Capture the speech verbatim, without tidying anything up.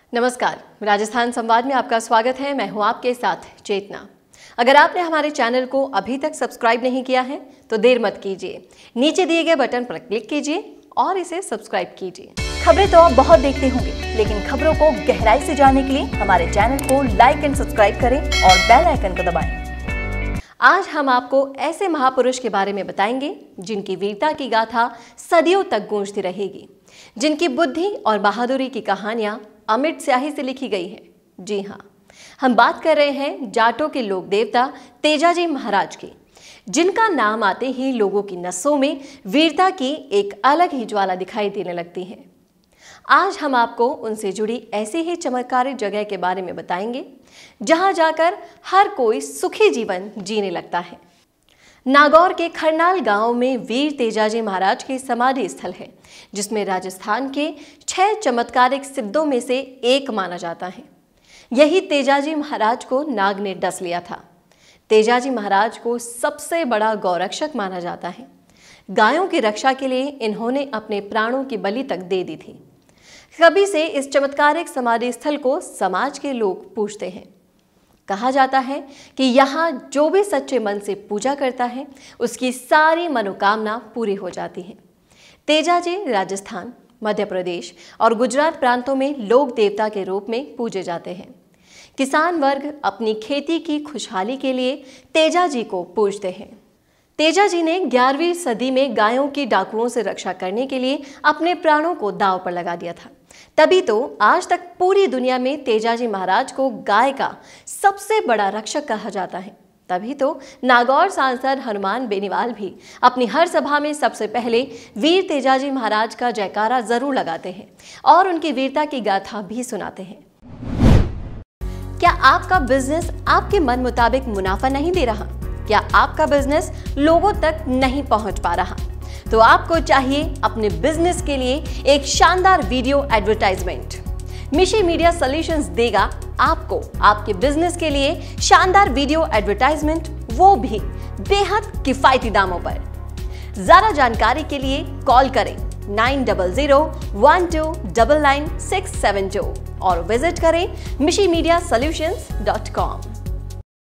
नमस्कार, राजस्थान संवाद में आपका स्वागत है। मैं हूं आपके साथ चेतना। अगर आपने हमारे चैनल को अभी तक सब्सक्राइब नहीं किया है तो देर मत कीजिए, नीचे दिए गए बटन पर क्लिक कीजिए और इसे सब्सक्राइब कीजिए। खबरें तो आप बहुत देखते होंगे, लेकिन खबरों को गहराई से जानने के लिए हमारे चैनल को लाइक एंड सब्सक्राइब करें और बेल आइकन को दबाएं। आज हम आपको ऐसे महापुरुष के बारे में बताएंगे जिनकी वीरता की गाथा सदियों तक गूंजती रहेगी, जिनकी बुद्धि और बहादुरी की कहानियां अमिट स्याही से लिखी गई है। जी हाँ, हम बात कर रहे हैं जाटों के लोक देवता तेजाजी महाराज की, जिनका नाम आते ही लोगों की नसों में वीरता की एक अलग ही ज्वाला दिखाई देने लगती है। आज हम आपको उनसे जुड़ी ऐसी ही चमत्कारिक जगह के बारे में बताएंगे जहां जाकर हर कोई सुखी जीवन जीने लगता है। नागौर के खरनाल गांव में वीर तेजाजी महाराज की समाधि स्थल है, जिसमें राजस्थान के छह चमत्कारिक सिद्धों में से एक माना जाता है। यही तेजाजी महाराज को नाग ने डस लिया था। तेजाजी महाराज को सबसे बड़ा गौरक्षक माना जाता है। गायों की रक्षा के लिए इन्होंने अपने प्राणों की बलि तक दे दी थी। कभी से इस चमत्कारिक समाधि स्थल को समाज के लोग पूजते हैं। कहा जाता है कि यहाँ जो भी सच्चे मन से पूजा करता है उसकी सारी मनोकामना पूरी हो जाती है। तेजाजी राजस्थान, मध्य प्रदेश और गुजरात प्रांतों में लोक देवता के रूप में पूजे जाते हैं। किसान वर्ग अपनी खेती की खुशहाली के लिए तेजाजी को पूजते हैं। तेजाजी ने ग्यारहवीं सदी में गायों की डाकुओं से रक्षा करने के लिए अपने प्राणों को दांव पर लगा दिया था। तभी तो आज तक पूरी दुनिया में तेजाजी महाराज को गाय का सबसे बड़ा रक्षक कहा जाता है। तभी तो नागौर सांसद हनुमान बेनीवाल भी अपनी हर सभा में सबसे पहले वीर तेजाजी महाराज का जयकारा जरूर लगाते हैं और उनकी वीरता की गाथा भी सुनाते हैं। क्या आपका बिजनेस आपके मन मुताबिक मुनाफा नहीं दे रहा? क्या आपका बिजनेस लोगों तक नहीं पहुंच पा रहा? तो आपको चाहिए अपने बिजनेस के लिए एक शानदार video advertisement. Mishi Media Solutions देगा आपको आपके बिजनेस के लिए शानदार वीडियो एडवर्टाइजमेंट, वो भी बेहद किफायती दामों पर। ज्यादा जानकारी के लिए कॉल करें nine double zero one two double nine six seven two और विजिट करें Mishi Media solutions dot com.